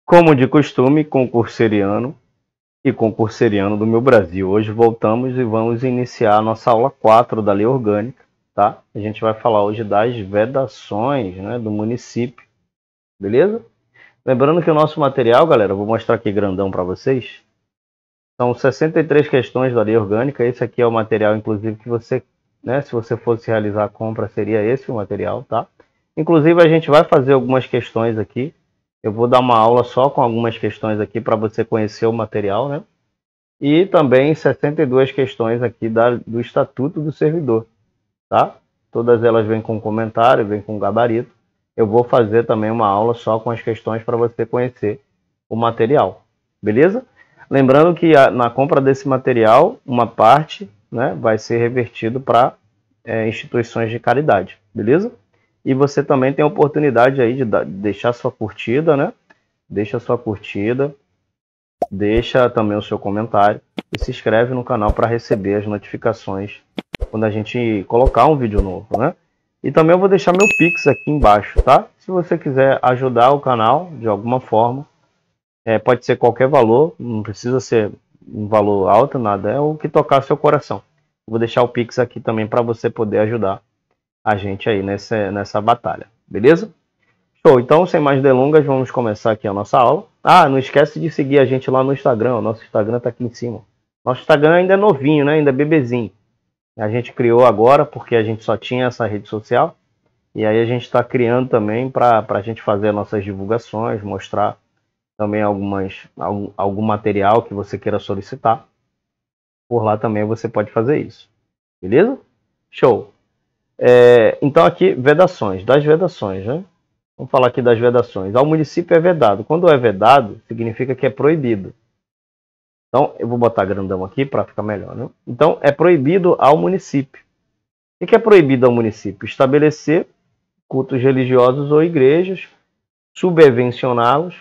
Como de costume, concurseriano e concurseriano do meu Brasil. Hoje voltamos e vamos iniciar a nossa aula 4 da Lei Orgânica, tá? A gente vai falar hoje das vedações, né, do município, beleza? Lembrando que o nosso material, galera, eu vou mostrar aqui grandão para vocês. São 63 questões da Lei Orgânica. Esse aqui é o material, inclusive, que você, né, se você fosse realizar a compra, seria esse o material, tá? Inclusive, a gente vai fazer algumas questões aqui. Eu vou dar uma aula só com algumas questões aqui para você conhecer o material, né? E também 62 questões aqui do Estatuto do Servidor, tá? Todas elas vêm com comentário, vêm com gabarito. Eu vou fazer também uma aula só com as questões para você conhecer o material, beleza? Lembrando que na compra desse material, uma parte, né, vai ser revertido para instituições de caridade, beleza? E você também tem a oportunidade aí de deixar sua curtida, né? Deixa sua curtida, deixa também o seu comentário e se inscreve no canal para receber as notificações quando a gente colocar um vídeo novo, né? E também eu vou deixar meu Pix aqui embaixo, tá? Se você quiser ajudar o canal de alguma forma, pode ser qualquer valor, não precisa ser um valor alto, nada, é o que tocar seu coração. Vou deixar o Pix aqui também para você poder ajudar a gente aí nessa batalha, beleza? Show, então sem mais delongas, vamos começar aqui a nossa aula. Ah, não esquece de seguir a gente lá no Instagram, o nosso Instagram tá aqui em cima. Nosso Instagram ainda é novinho, né? Ainda é bebezinho. A gente criou agora porque a gente só tinha essa rede social. E aí a gente está criando também para a gente fazer nossas divulgações, mostrar também algum material que você queira solicitar. Por lá também você pode fazer isso. Beleza? Show! Então aqui, vedações. Das vedações, né? Vamos falar aqui das vedações. Ao município é vedado. Quando é vedado, significa que é proibido. Então, eu vou botar grandão aqui para ficar melhor, né? Então, é proibido ao município. O que é proibido ao município? Estabelecer cultos religiosos ou igrejas, subvencioná-los,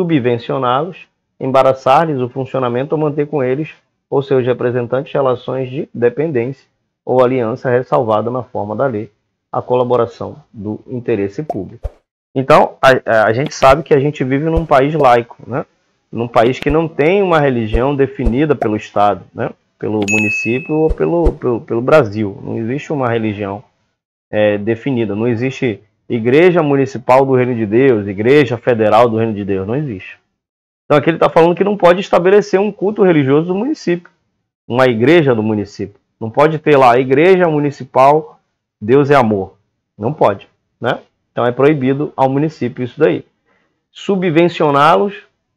embaraçar-lhes o funcionamento ou manter com eles ou seus representantes relações de dependência ou aliança ressalvada na forma da lei, a colaboração do interesse público. Então, a gente sabe que a gente vive num país laico, né? Num país que não tem uma religião definida pelo Estado, né? Pelo município ou pelo Brasil. Não existe uma religião definida. Não existe Igreja Municipal do Reino de Deus, Igreja Federal do Reino de Deus. Não existe. Então, aqui ele está falando que não pode estabelecer um culto religioso do município, uma igreja do município. Não pode ter lá a Igreja Municipal Deus é Amor. Não pode, né? Então é proibido ao município isso daí. Subvencioná-los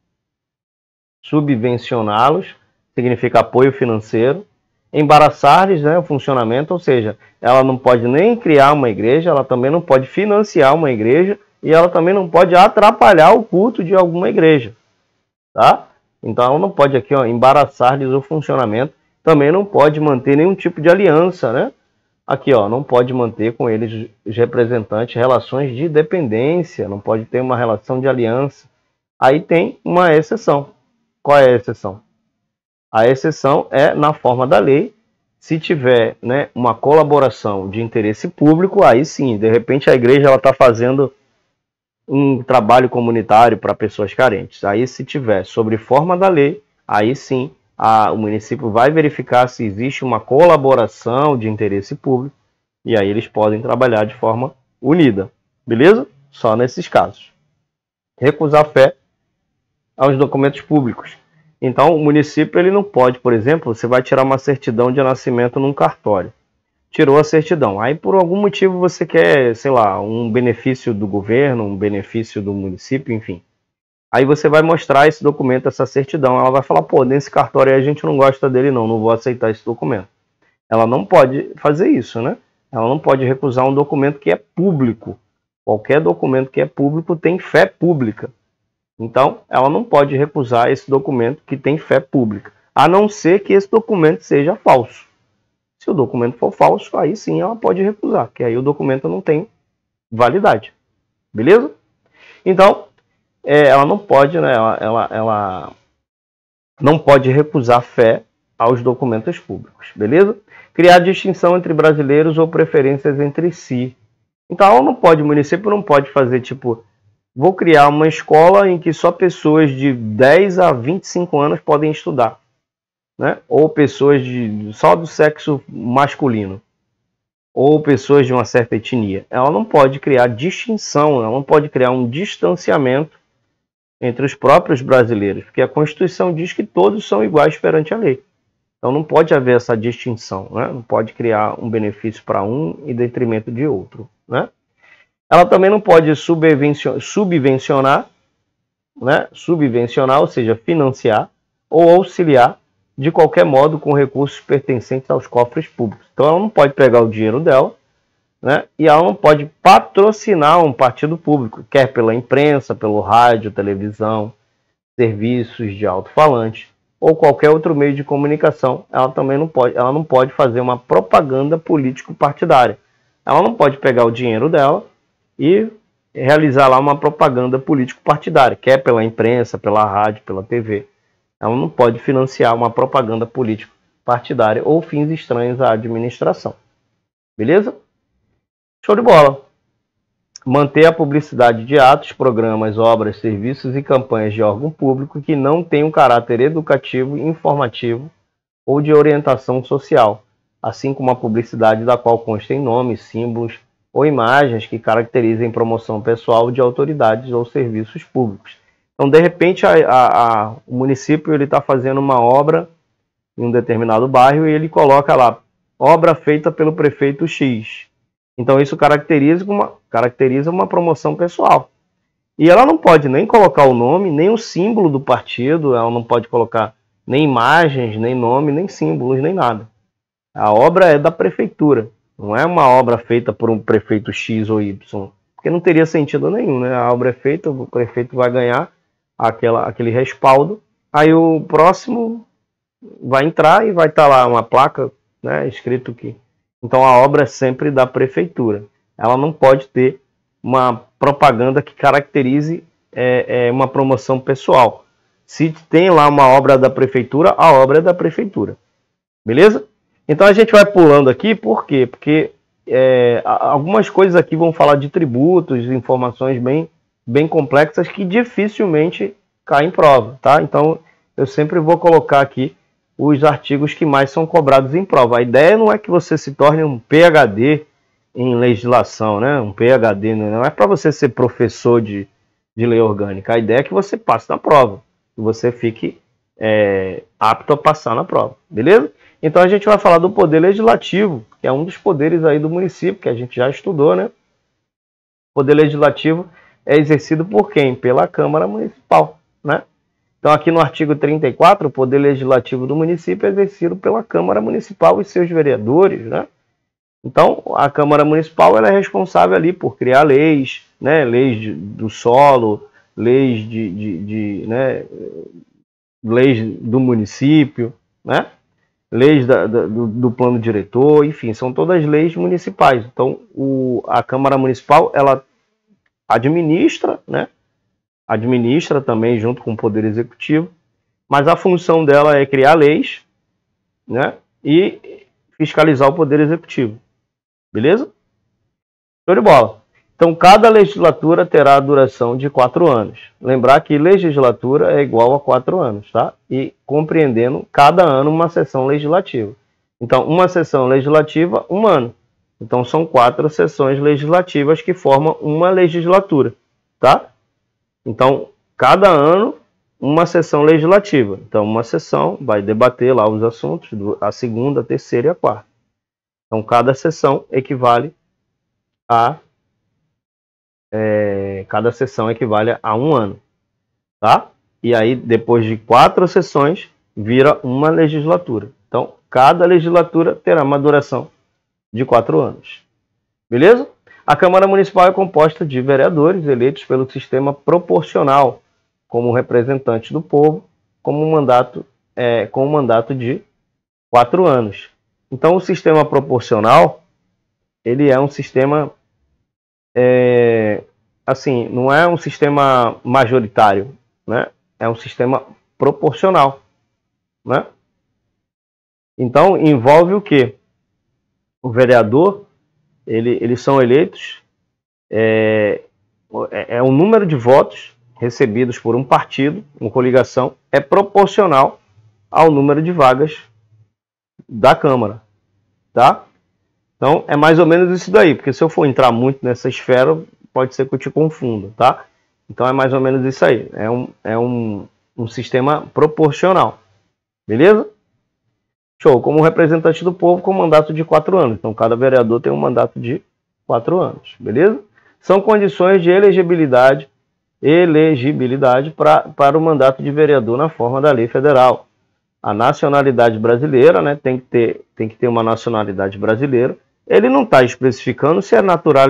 significa apoio financeiro. Embaraçar-lhes, né, o funcionamento, ou seja, ela não pode nem criar uma igreja, ela também não pode financiar uma igreja e ela também não pode atrapalhar o culto de alguma igreja, tá? Então ela não pode aqui, ó, embaraçar-lhes o funcionamento, também não pode manter nenhum tipo de aliança, né? Aqui, ó, não pode manter com eles, os representantes, relações de dependência, não pode ter uma relação de aliança. Aí tem uma exceção. Qual é a exceção? A exceção é na forma da lei. Se tiver, né, uma colaboração de interesse público, aí sim, de repente a igreja está fazendo um trabalho comunitário para pessoas carentes. Aí se tiver sobre forma da lei, aí sim, o município vai verificar se existe uma colaboração de interesse público e aí eles podem trabalhar de forma unida, beleza? Só nesses casos. Recusar fé aos documentos públicos. Então, o município ele não pode, por exemplo, você vai tirar uma certidão de nascimento num cartório. Tirou a certidão. Aí, por algum motivo, você quer, sei lá, um benefício do governo, um benefício do município, enfim. Aí você vai mostrar esse documento, essa certidão. Ela vai falar, pô, nesse cartório aí a gente não gosta dele não vou aceitar esse documento. Ela não pode fazer isso, né? Ela não pode recusar um documento que é público. Qualquer documento que é público tem fé pública. Então, ela não pode recusar esse documento que tem fé pública, a não ser que esse documento seja falso. Se o documento for falso, aí sim ela pode recusar, que aí o documento não tem validade. Beleza? Então, ela não pode, né, ela não pode recusar fé aos documentos públicos. Beleza? Criar distinção entre brasileiros ou preferências entre si. Então, ela não pode, o município não pode fazer, tipo, vou criar uma escola em que só pessoas de 10 a 25 anos podem estudar, né? Ou pessoas só do sexo masculino, ou pessoas de uma certa etnia. Ela não pode criar distinção, ela não pode criar um distanciamento entre os próprios brasileiros, porque a Constituição diz que todos são iguais perante a lei. Então não pode haver essa distinção, né? Não pode criar um benefício para um em detrimento de outro, né? Ela também não pode subvencionar, né? Subvencionar, ou seja, financiar ou auxiliar de qualquer modo com recursos pertencentes aos cofres públicos. Então ela não pode pegar o dinheiro dela, né? E ela não pode patrocinar um partido público, quer pela imprensa, pelo rádio, televisão, serviços de alto-falante ou qualquer outro meio de comunicação. Ela não pode fazer uma propaganda político-partidária. Ela não pode pegar o dinheiro dela e realizar lá uma propaganda político-partidária, quer pela imprensa, pela rádio, pela TV. Ela não pode financiar uma propaganda político-partidária ou fins estranhos à administração. Beleza? Show de bola! Manter a publicidade de atos, programas, obras, serviços e campanhas de órgão público que não tenham caráter educativo, informativo ou de orientação social, assim como a publicidade da qual constem nomes, símbolos ou imagens que caracterizem promoção pessoal de autoridades ou serviços públicos. Então, de repente, o município está fazendo uma obra em um determinado bairro e ele coloca lá, obra feita pelo prefeito X. Então isso caracteriza uma promoção pessoal. E ela não pode nem colocar o nome, nem o símbolo do partido, ela não pode colocar nem imagens, nem nome, nem símbolos, nem nada. A obra é da prefeitura, não é uma obra feita por um prefeito X ou Y, porque não teria sentido nenhum, né? A obra é feita, o prefeito vai ganhar aquele respaldo, aí o próximo vai entrar e vai estar lá uma placa, né, escrito que... Então a obra é sempre da prefeitura. Ela não pode ter uma propaganda que caracterize uma promoção pessoal. Se tem lá uma obra da prefeitura, a obra é da prefeitura. Beleza? Então a gente vai pulando aqui, por quê? Porque algumas coisas aqui vão falar de tributos, informações bem complexas que dificilmente caem em prova, tá? Então eu sempre vou colocar aqui os artigos que mais são cobrados em prova. A ideia não é que você se torne um PhD em legislação, né? Um PhD não é para você ser professor de lei orgânica. A ideia é que você passe na prova, que você fique apto a passar na prova, beleza? Então a gente vai falar do poder legislativo, que é um dos poderes aí do município, que a gente já estudou, né? O poder legislativo é exercido por quem? Pela Câmara Municipal, né? Então, aqui no artigo 34, o poder legislativo do município é exercido pela Câmara Municipal e seus vereadores, né? Então, a Câmara Municipal ela é responsável ali por criar leis, né? Leis do solo, leis leis do município, né? Leis do plano diretor, enfim, são todas leis municipais. Então, a Câmara Municipal ela administra, né? Administra também junto com o Poder Executivo, mas a função dela é criar leis, né, e fiscalizar o Poder Executivo. Beleza? Show de bola. Então, cada legislatura terá a duração de 4 anos. Lembrar que legislatura é igual a 4 anos, tá? E compreendendo cada ano uma sessão legislativa. Então, uma sessão legislativa, 1 ano. Então, são 4 sessões legislativas que formam uma legislatura, tá? Então, cada ano, uma sessão legislativa. Então, uma sessão vai debater lá os assuntos, a segunda, a terceira e a quarta. Então, cada sessão equivale a... cada sessão equivale a 1 ano. Tá? E aí, depois de 4 sessões, vira uma legislatura. Então, cada legislatura terá uma duração de 4 anos. Beleza? A Câmara Municipal é composta de vereadores eleitos pelo sistema proporcional, como representantes do povo, com um mandato de 4 anos. Então, o sistema proporcional, ele é um sistema, assim, não é um sistema majoritário, né? É um sistema proporcional, né? Então, envolve o quê? O vereador, eles são eleitos é o número de votos recebidos por um partido, uma coligação, é proporcional ao número de vagas da Câmara, tá? Então, é mais ou menos isso daí, porque se eu for entrar muito nessa esfera, pode ser que eu te confunda, tá? Então, é mais ou menos isso aí. É um sistema proporcional, beleza? Show. Como representante do povo com mandato de 4 anos. Então, cada vereador tem um mandato de 4 anos, beleza? São condições de elegibilidade para o mandato de vereador na forma da lei federal. A nacionalidade brasileira, né, tem que ter uma nacionalidade brasileira. Ele não está especificando se a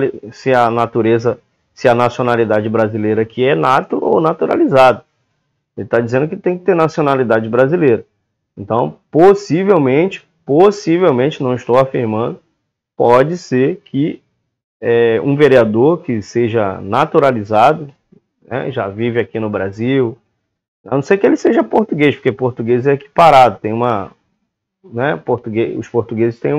nacionalidade brasileira aqui é nato ou naturalizado. Ele está dizendo que tem que ter nacionalidade brasileira. Então, possivelmente, não estou afirmando, pode ser que um vereador que seja naturalizado, né, já vive aqui no Brasil, a não ser que ele seja português, porque português é equiparado, tem uma, né, os portugueses têm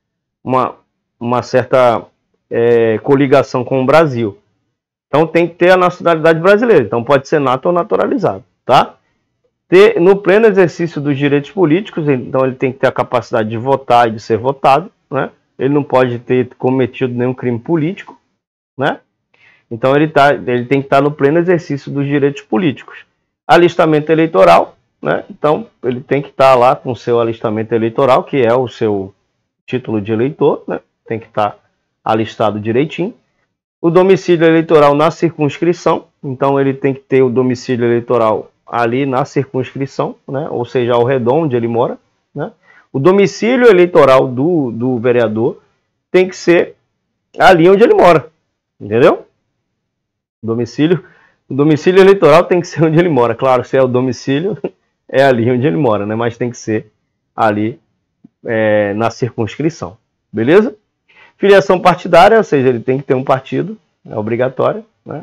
uma certa coligação com o Brasil. Então tem que ter a nacionalidade brasileira, então pode ser nato ou naturalizado, tá? No pleno exercício dos direitos políticos, então ele tem que ter a capacidade de votar e de ser votado, né? Ele não pode ter cometido nenhum crime político, né? Então ele tem que estar no pleno exercício dos direitos políticos. Alistamento eleitoral, né? Então ele tem que estar lá com o seu alistamento eleitoral, que é o seu título de eleitor, né? Tem que estar alistado direitinho. O domicílio eleitoral na circunscrição, então ele tem que ter o domicílio eleitoral ali na circunscrição, né? Ou seja, ao redor onde ele mora, né? O domicílio eleitoral do vereador tem que ser ali onde ele mora, entendeu? O domicílio eleitoral tem que ser onde ele mora. Claro, se é o domicílio, é ali onde ele mora, né? Mas tem que ser ali na circunscrição, beleza? Filiação partidária, ou seja, ele tem que ter um partido, é obrigatório, né?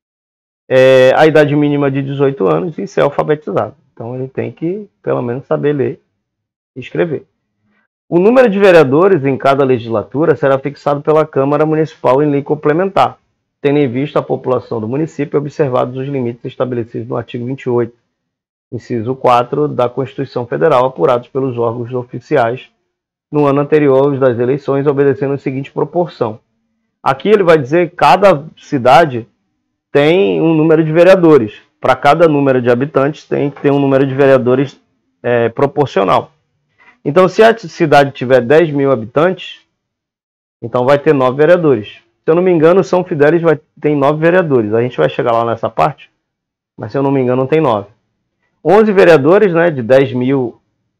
A idade mínima de 18 anos e ser alfabetizado. Então ele tem que, pelo menos, saber ler e escrever. O número de vereadores em cada legislatura será fixado pela Câmara Municipal em lei complementar, tendo em vista a população do município e observados os limites estabelecidos no artigo 28, inciso 4 da Constituição Federal, apurados pelos órgãos oficiais no ano anterior aos das eleições, obedecendo a seguinte proporção. Aqui ele vai dizer que cada cidade tem um número de vereadores. Para cada número de habitantes tem que ter um número de vereadores proporcional. Então, se a cidade tiver 10 mil habitantes, então vai ter 9 vereadores. Se eu não me engano, São Fidélis tem 9 vereadores. A gente vai chegar lá nessa parte, mas se eu não me engano, tem 9. 11 vereadores, né, de 10 mil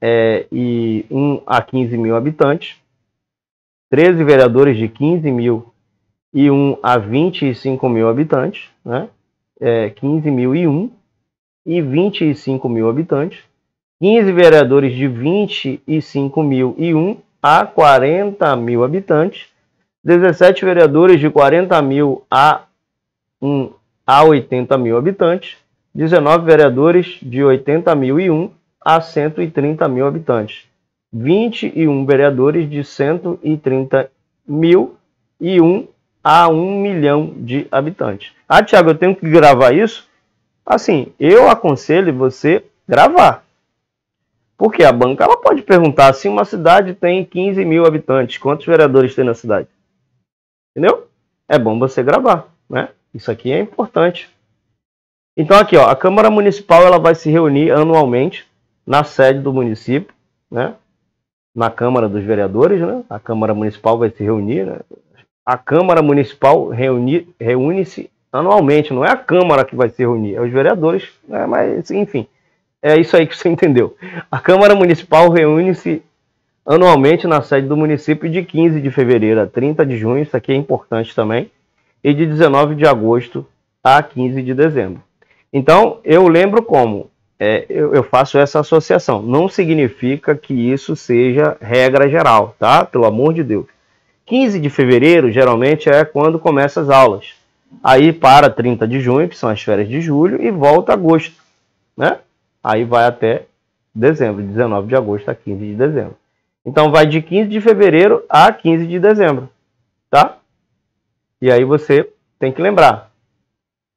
e 1 a 15 mil habitantes. 13 vereadores de 15 mil e 1 a 25 mil habitantes, né? 15 mil e 1 e 25 mil habitantes. 15 vereadores de 25 mil e 1 a 40 mil habitantes. 17 vereadores de 40 mil a 1 a 80 mil habitantes. 19 vereadores de 80 mil e 1 a 130 mil habitantes. 21 vereadores de 130 mil e 1 a 1 milhão de habitantes. Ah, Thiago, eu tenho que gravar isso? Assim, eu aconselho você gravar. Porque a banca ela pode perguntar se uma cidade tem 15 mil habitantes, quantos vereadores tem na cidade? Entendeu? É bom você gravar, né? Isso aqui é importante. Então aqui, ó, a Câmara Municipal ela vai se reunir anualmente na sede do município, né? Na Câmara dos Vereadores, né? A Câmara Municipal vai se reunir, né? A Câmara Municipal reúne-se anualmente, não é a Câmara que vai se reunir, é os vereadores, né? Mas enfim, é isso aí que você entendeu. A Câmara Municipal reúne-se anualmente na sede do município de 15 de fevereiro a 30 de junho, isso aqui é importante também, e de 19 de agosto a 15 de dezembro. Então, eu lembro como eu faço essa associação. Não significa que isso seja regra geral, tá? Pelo amor de Deus. 15 de fevereiro, geralmente, é quando começam as aulas. Aí para 30 de junho, que são as férias de julho, e volta a agosto, né? Aí vai até dezembro, 19 de agosto a 15 de dezembro. Então, vai de 15 de fevereiro a 15 de dezembro, tá? E aí você tem que lembrar.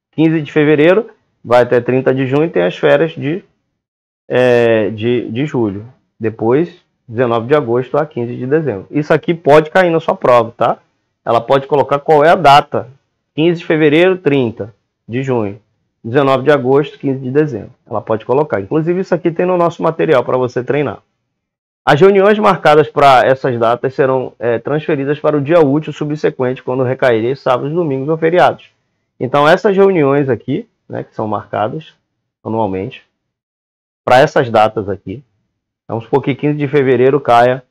15 de fevereiro vai até 30 de junho, tem as férias de julho. Depois, 19 de agosto a 15 de dezembro. Isso aqui pode cair na sua prova, tá? Ela pode colocar qual é a data. 15 de fevereiro, 30 de junho. 19 de agosto, 15 de dezembro. Ela pode colocar. Inclusive, isso aqui tem no nosso material para você treinar. As reuniões marcadas para essas datas serão transferidas para o dia útil subsequente, quando recaírem sábados, domingos ou feriados. Então, essas reuniões aqui, né, que são marcadas anualmente, para essas datas aqui, vamos supor que 15 de fevereiro caia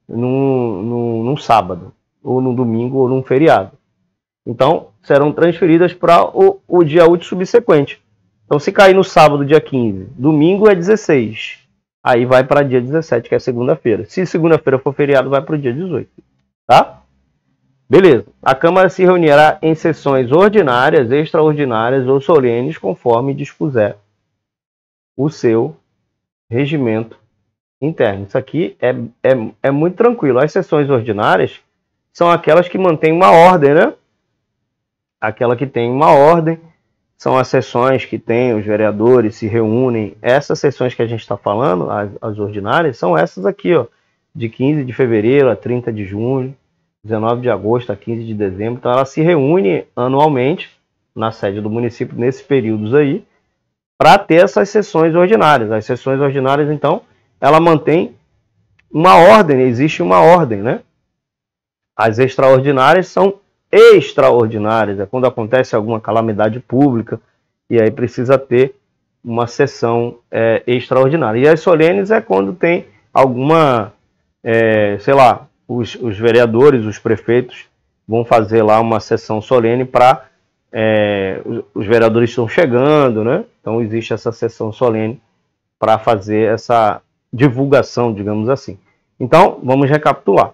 num sábado, ou num domingo, ou num feriado. Então, serão transferidas para o dia útil subsequente. Então, se cair no sábado, dia 15, domingo é 16. Aí vai para dia 17, que é segunda-feira. Se segunda-feira for feriado, vai para o dia 18. Tá? Beleza. A Câmara se reunirá em sessões ordinárias, extraordinárias ou solenes, conforme dispuser o seu regimento interno. Isso aqui é muito tranquilo. As sessões ordinárias são aquelas que mantêm uma ordem, né? Aquela que tem uma ordem. São as sessões que tem, os vereadores se reúnem. Essas sessões que a gente está falando, as ordinárias, são essas aqui, ó, de 15 de fevereiro a 30 de junho, 19 de agosto a 15 de dezembro. Então, ela se reúne anualmente na sede do município, nesses períodos aí, para ter essas sessões ordinárias. As sessões ordinárias, então, ela mantém uma ordem, existe uma ordem, né? As extraordinárias são extraordinárias, é quando acontece alguma calamidade pública e aí precisa ter uma sessão extraordinária. E as solenes é quando tem alguma, sei lá, os vereadores, os prefeitos vão fazer lá uma sessão solene para os vereadores estão chegando, né? Então existe essa sessão solene para fazer essa divulgação, digamos assim. Então, vamos recapitular.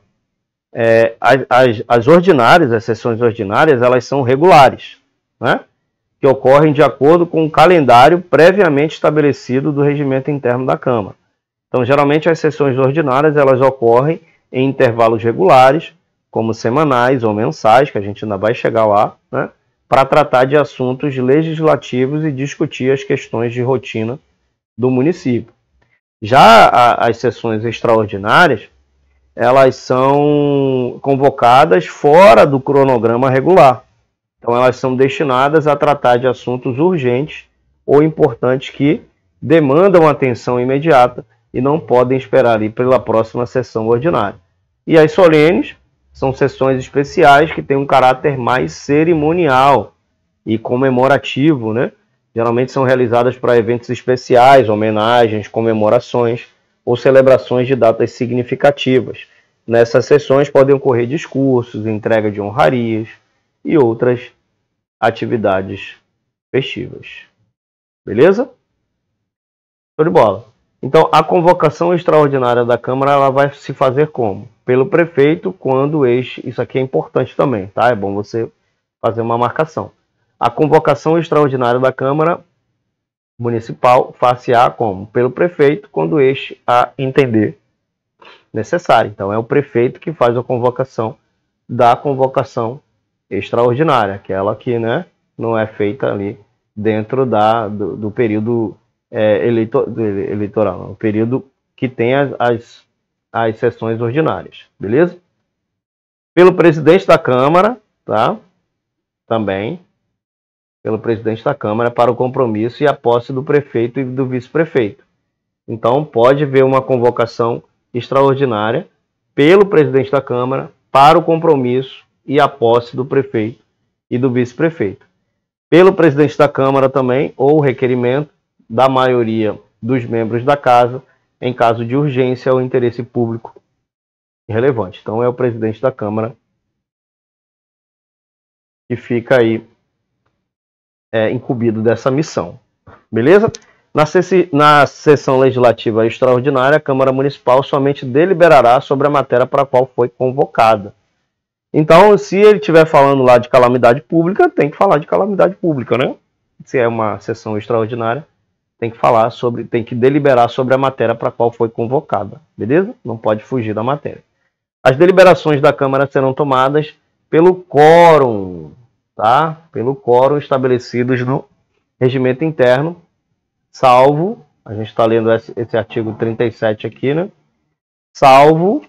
As ordinárias, as sessões ordinárias, elas são regulares, né? Que ocorrem de acordo com o calendário previamente estabelecido do regimento interno da Câmara. Então, geralmente, as sessões ordinárias elas ocorrem em intervalos regulares, como semanais ou mensais, que a gente ainda vai chegar lá, né? Para tratar de assuntos legislativos e discutir as questões de rotina do município. Já as sessões extraordinárias, elas são convocadas fora do cronograma regular. Então, elas são destinadas a tratar de assuntos urgentes ou importantes que demandam atenção imediata e não podem esperar ali pela próxima sessão ordinária. E as solenes são sessões especiais que têm um caráter mais cerimonial e comemorativo, né? Geralmente são realizadas para eventos especiais, homenagens, comemorações ou celebrações de datas significativas. Nessas sessões podem ocorrer discursos, entrega de honrarias e outras atividades festivas. Beleza? Show de bola. Então, a convocação extraordinária da Câmara ela vai se fazer como? Pelo prefeito, quando isso aqui é importante também, tá? É bom você fazer uma marcação. A convocação extraordinária da Câmara Municipal far-se-á como? Pelo prefeito, quando este a entender necessário. Então, é o prefeito que faz a convocação da convocação extraordinária, aquela que, né, não é feita ali dentro do período eleitoral, o período que tem as sessões ordinárias, beleza? Pelo presidente da Câmara, tá? Também pelo presidente da Câmara para o compromisso e a posse do prefeito e do vice-prefeito. Então, pode haver uma convocação extraordinária pelo presidente da Câmara para o compromisso e a posse do prefeito e do vice-prefeito. Pelo presidente da Câmara também, ou requerimento da maioria dos membros da Casa, em caso de urgência ou interesse público relevante. Então, é o presidente da Câmara que fica aí incumbido dessa missão. Beleza? Na sessão legislativa extraordinária, a Câmara Municipal somente deliberará sobre a matéria para a qual foi convocada. Então, se ele estiver falando lá de calamidade pública, tem que falar de calamidade pública, né? Se é uma sessão extraordinária, tem que deliberar sobre a matéria para a qual foi convocada. Beleza? Não pode fugir da matéria. As deliberações da Câmara serão tomadas pelo quórum, tá? Pelo quórum estabelecidos no regimento interno, salvo, a gente está lendo esse artigo 37 aqui, né? Salvo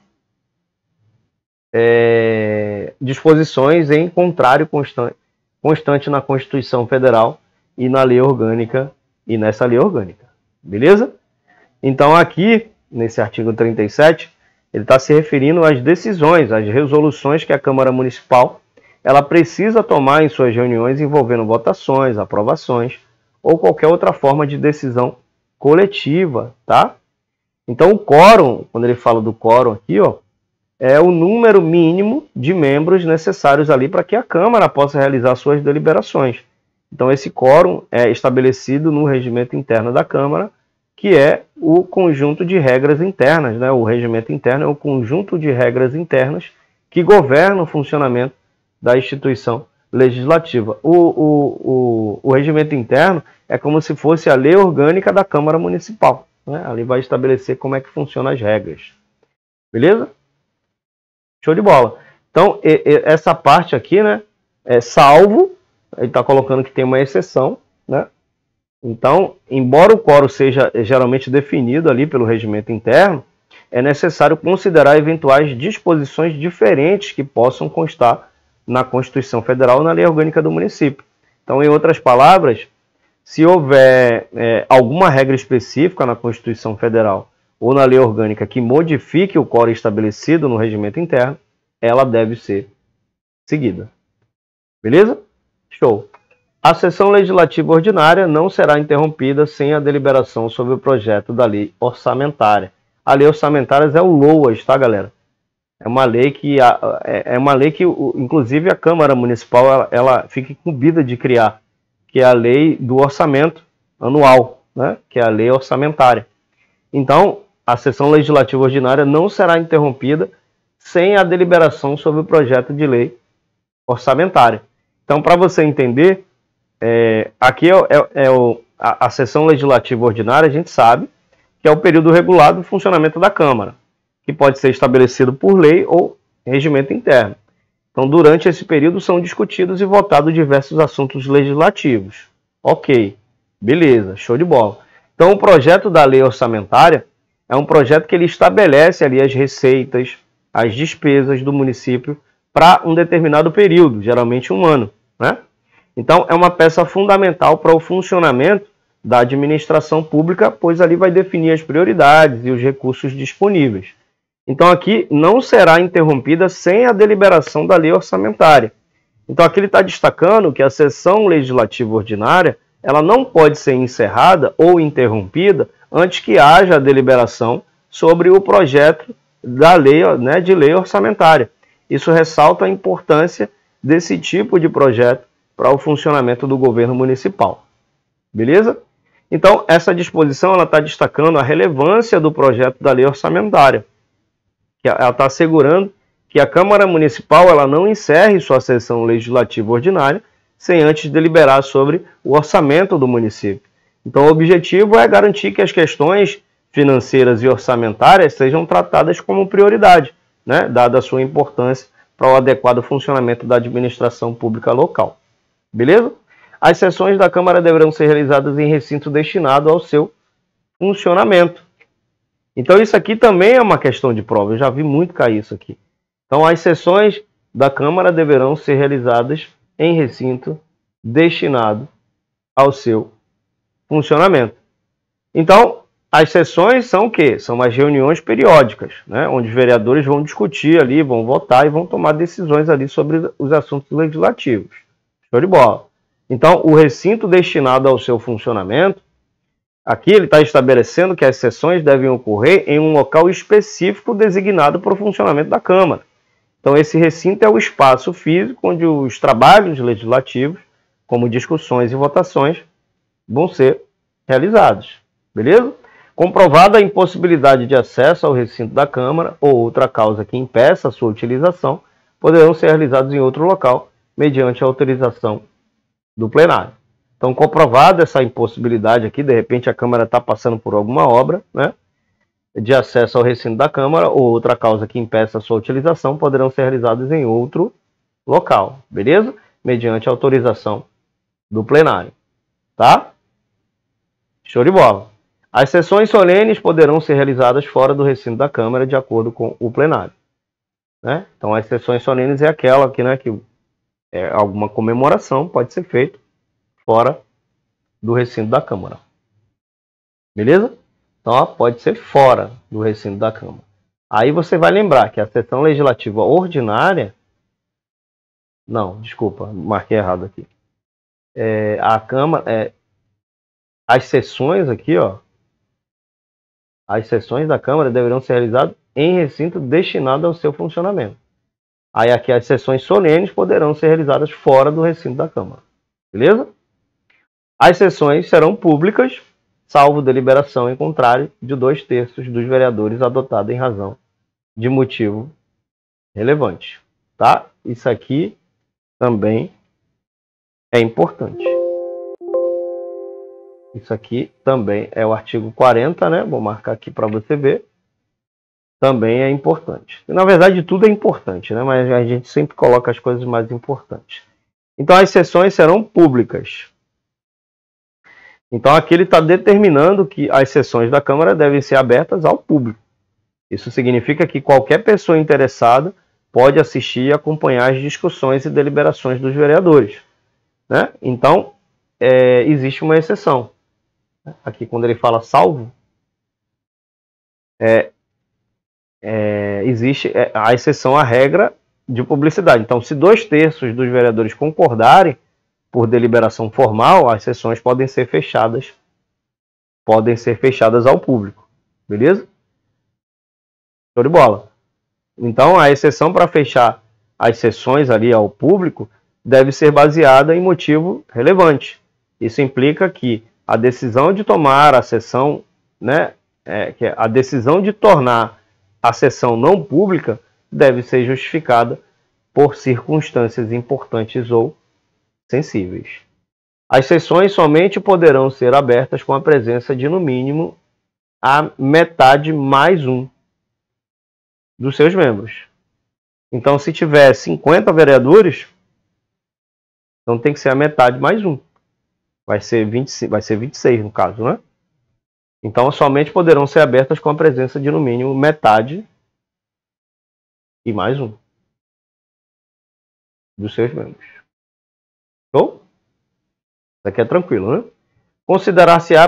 disposições em contrário constante na Constituição Federal e na lei orgânica e nessa lei orgânica, beleza? Então aqui, nesse artigo 37, ele está se referindo às decisões, às resoluções que a Câmara Municipal ela precisa tomar em suas reuniões envolvendo votações, aprovações ou qualquer outra forma de decisão coletiva, tá? Então o quórum, quando ele fala do quórum aqui, ó, é o número mínimo de membros necessários ali para que a Câmara possa realizar suas deliberações. Então esse quórum é estabelecido no regimento interno da Câmara, que é o conjunto de regras internas, né? O regimento interno é o conjunto de regras internas que governam o funcionamento da instituição legislativa. O regimento interno é como se fosse a lei orgânica da Câmara Municipal, né? Ali vai estabelecer como é que funcionam as regras. Beleza? Show de bola. Então, essa parte aqui, né, é salvo, ele está colocando que tem uma exceção, né? Então, embora o quórum seja geralmente definido ali pelo regimento interno, é necessário considerar eventuais disposições diferentes que possam constar na Constituição Federal ou na lei orgânica do município. Então, em outras palavras, se houver alguma regra específica na Constituição Federal ou na lei orgânica que modifique o quórum estabelecido no regimento interno, ela deve ser seguida. Beleza? Show. A sessão legislativa ordinária não será interrompida sem a deliberação sobre o projeto da lei orçamentária. A lei orçamentária é o LOAS, tá, galera? É uma lei que, inclusive, a Câmara Municipal ela fica incumbida de criar, que é a lei do orçamento anual, né? Que é a lei orçamentária. Então, a sessão legislativa ordinária não será interrompida sem a deliberação sobre o projeto de lei orçamentária. Então, para você entender, aqui a sessão legislativa ordinária, a gente sabe que é o período regular do funcionamento da Câmara, que pode ser estabelecido por lei ou regimento interno. Então, durante esse período são discutidos e votados diversos assuntos legislativos. Ok, beleza, show de bola. Então, o projeto da lei orçamentária é um projeto que ele estabelece ali as receitas, as despesas do município para um determinado período, geralmente um ano, né? Então, é uma peça fundamental para o funcionamento da administração pública, pois ali vai definir as prioridades e os recursos disponíveis. Então, aqui não será interrompida sem a deliberação da lei orçamentária. Então, aqui ele está destacando que a sessão legislativa ordinária ela não pode ser encerrada ou interrompida antes que haja a deliberação sobre o projeto da lei, né, de lei orçamentária. Isso ressalta a importância desse tipo de projeto para o funcionamento do governo municipal. Beleza? Então, essa disposição está destacando a relevância do projeto da lei orçamentária. Ela está assegurando que a Câmara Municipal ela não encerre sua sessão legislativa ordinária sem antes deliberar sobre o orçamento do município. Então, o objetivo é garantir que as questões financeiras e orçamentárias sejam tratadas como prioridade, né, dada a sua importância para o adequado funcionamento da administração pública local. Beleza? As sessões da Câmara deverão ser realizadas em recinto destinado ao seu funcionamento. Então, isso aqui também é uma questão de prova. Eu já vi muito cair isso aqui. Então, as sessões da Câmara deverão ser realizadas em recinto destinado ao seu funcionamento. Então, as sessões são o quê? São as reuniões periódicas, né? Onde os vereadores vão discutir ali, vão votar e vão tomar decisões ali sobre os assuntos legislativos. Show de bola. Então, o recinto destinado ao seu funcionamento, aqui ele está estabelecendo que as sessões devem ocorrer em um local específico designado para o funcionamento da Câmara. Então, esse recinto é o espaço físico onde os trabalhos legislativos, como discussões e votações, vão ser realizados. Beleza? Comprovada a impossibilidade de acesso ao recinto da Câmara ou outra causa que impeça a sua utilização, poderão ser realizados em outro local, mediante a autorização do plenário. Então, comprovada essa impossibilidade aqui, de repente a Câmara está passando por alguma obra, né, de acesso ao recinto da Câmara ou outra causa que impeça a sua utilização, poderão ser realizados em outro local, beleza? mediante autorização do plenário, tá? Show de bola. As sessões solenes poderão ser realizadas fora do recinto da Câmara, de acordo com o plenário, né? Então, as sessões solenes é aquela que, né, que é alguma comemoração, pode ser feito fora do recinto da Câmara. Beleza? Então, ó, pode ser fora do recinto da Câmara. Aí você vai lembrar que a sessão legislativa ordinária... Não, desculpa, marquei errado aqui. A Câmara... as sessões aqui, ó... As sessões da Câmara deverão ser realizadas em recinto destinado ao seu funcionamento. Aí aqui as sessões solenes poderão ser realizadas fora do recinto da Câmara. Beleza? As sessões serão públicas, salvo deliberação em contrário de 2/3 dos vereadores adotada em razão de motivo relevante. Tá? Isso aqui também é importante. Isso aqui também é o artigo 40, né? Vou marcar aqui para você ver. Também é importante. Na verdade, tudo é importante, né? Mas a gente sempre coloca as coisas mais importantes. Então, as sessões serão públicas. Então, aqui ele está determinando que as sessões da Câmara devem ser abertas ao público. Isso significa que qualquer pessoa interessada pode assistir e acompanhar as discussões e deliberações dos vereadores, né? Então, existe uma exceção. Aqui, quando ele fala salvo, existe a exceção à regra de publicidade. Então, se 2/3 dos vereadores concordarem por deliberação formal, as sessões podem ser fechadas ao público. Beleza? Show de bola. Então, a exceção para fechar as sessões ali ao público deve ser baseada em motivo relevante. Isso implica que a decisão de tomar a sessão, né, a decisão de tornar a sessão não pública deve ser justificada por circunstâncias importantes ou sensíveis. As sessões somente poderão ser abertas com a presença de, no mínimo, a metade mais um dos seus membros. Então, se tiver 50 vereadores, então tem que ser a metade mais um. Vai ser 26 no caso, né? Então, somente poderão ser abertas com a presença de, no mínimo, metade e mais um dos seus membros. Show? Isso aqui é tranquilo, né? Considerar-se-á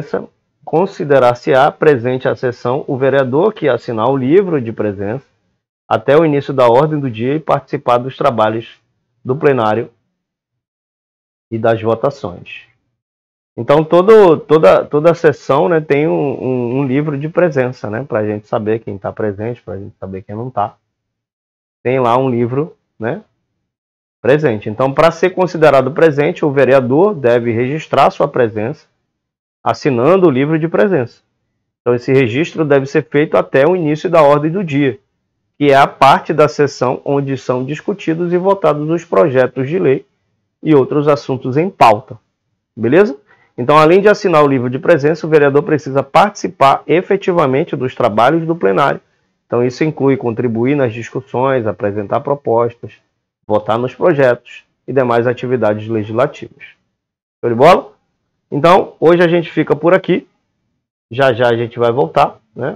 presente à sessão o vereador que assinar o livro de presença até o início da ordem do dia e participar dos trabalhos do plenário e das votações. Então, toda a sessão, né, tem um livro de presença, né, para a gente saber quem está presente, para a gente saber quem não está. Tem lá um livro, né, presente. Então, para ser considerado presente, o vereador deve registrar sua presença assinando o livro de presença. Então, esse registro deve ser feito até o início da ordem do dia, que é a parte da sessão onde são discutidos e votados os projetos de lei e outros assuntos em pauta. Beleza? Então, além de assinar o livro de presença, o vereador precisa participar efetivamente dos trabalhos do plenário. Então, isso inclui contribuir nas discussões, apresentar propostas, votar nos projetos e demais atividades legislativas. Show de bola? Então, hoje a gente fica por aqui. Já já a gente vai voltar, né?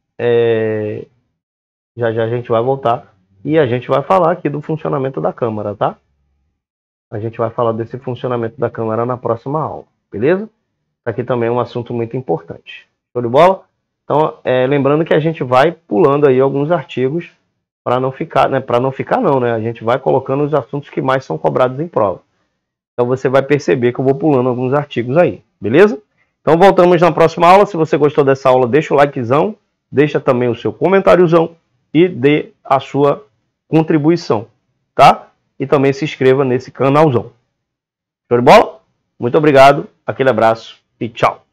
Já já a gente vai voltar e a gente vai falar aqui do funcionamento da Câmara, tá? A gente vai falar desse funcionamento da Câmara na próxima aula, beleza? Aqui também é um assunto muito importante. Show de bola? Então, lembrando que a gente vai pulando aí alguns artigos para não ficar, né? Para não ficar não, né? A gente vai colocando os assuntos que mais são cobrados em prova. Então você vai perceber que eu vou pulando alguns artigos aí, beleza? Então voltamos na próxima aula. Se você gostou dessa aula, deixa o likezão, deixa também o seu comentáriozão e dê a sua contribuição, tá? E também se inscreva nesse canalzão. Show de bola? Muito obrigado, aquele abraço e tchau!